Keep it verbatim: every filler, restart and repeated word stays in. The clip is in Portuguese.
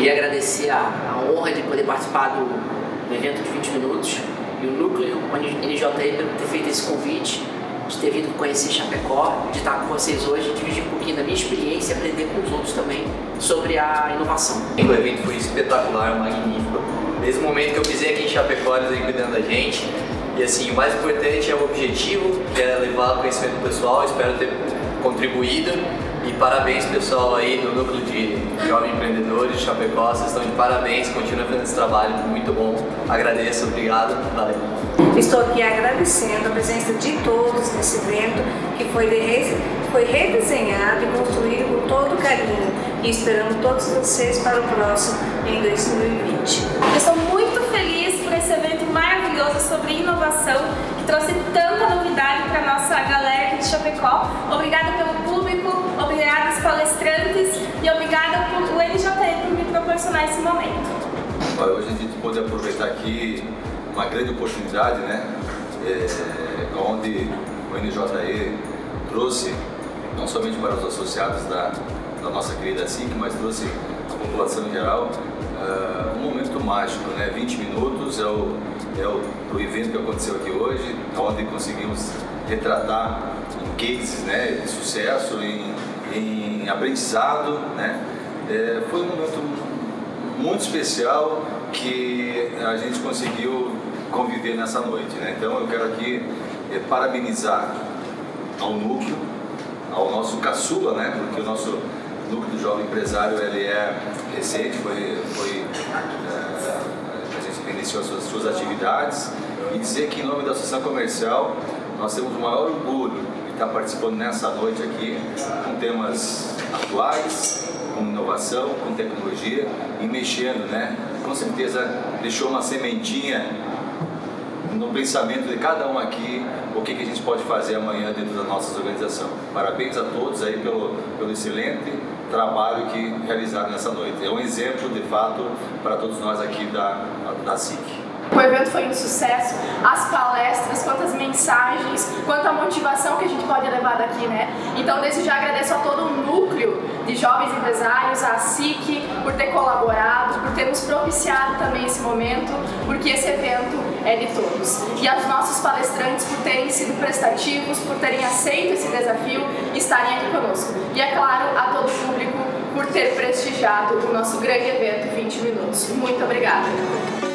queria agradecer a, a honra de poder participar do, do evento de vinte minutos e o Núcleo N J E por ter feito esse convite, de ter vindo conhecer Chapecó, de estar com vocês hoje, dividir um pouquinho da minha experiência e aprender com os outros também sobre a inovação. O evento foi espetacular, magnífico. Desde o momento que eu pisei aqui em Chapecó, eles vêm cuidando da gente. E assim, o mais importante é o objetivo, que é levar o conhecimento pessoal. Espero ter contribuído. E parabéns, pessoal, aí do Núcleo de Jovens Empreendedores de Chapecó. Vocês estão de parabéns, continuem fazendo esse trabalho muito bom. Agradeço, obrigado, valeu. Estou aqui agradecendo a presença de todos nesse evento, que foi, de, foi redesenhado e construído com todo carinho. E esperamos todos vocês para o próximo em dois mil e vinte. Eu estou muito feliz por esse evento maravilhoso sobre inovação, que trouxe tanta novidade para a nossa galera aqui de Chapecó. Obrigada pelo público, obrigada aos palestrantes e obrigada por o N J E por me proporcionar esse momento. Olha, hoje a gente pode aproveitar aqui uma grande oportunidade, né? É, onde o N J E trouxe, não somente para os associados da, da nossa querida S I C, mas trouxe a população em geral, uh, um momento mágico, né? vinte minutos é o, é o, o evento que aconteceu aqui hoje, onde conseguimos retratar em cases, né, de sucesso, em, em aprendizado, né? É, foi um momento muito especial que a gente conseguiu conviver nessa noite, né? Então eu quero aqui é, parabenizar ao núcleo, ao nosso caçula, né? Porque o nosso núcleo do jovem empresário ele é recente, foi, foi é, a gente iniciou as suas, suas atividades, e dizer que em nome da Associação Comercial nós temos o maior orgulho de estar participando nessa noite aqui com temas atuais, com inovação, com tecnologia e mexendo, né? Com certeza deixou uma sementinha no pensamento de cada um aqui, o que, que a gente pode fazer amanhã dentro da nossa organização. Parabéns a todos aí pelo, pelo excelente trabalho que realizaram nessa noite. É um exemplo, de fato, para todos nós aqui da, da S I C. O evento foi um sucesso, as palestras, quantas mensagens, quanta motivação que a gente pode levar daqui, né? Então, desde já agradeço a todo o núcleo de jovens empresários, a S I C, por ter colaborado, por ter nos propiciado também esse momento, porque esse evento é de todos. E aos nossos palestrantes por terem sido prestativos, por terem aceito esse desafio e estarem aqui conosco. E, é claro, a todo o público por ter prestigiado o nosso grande evento vinte minutos. Muito obrigada!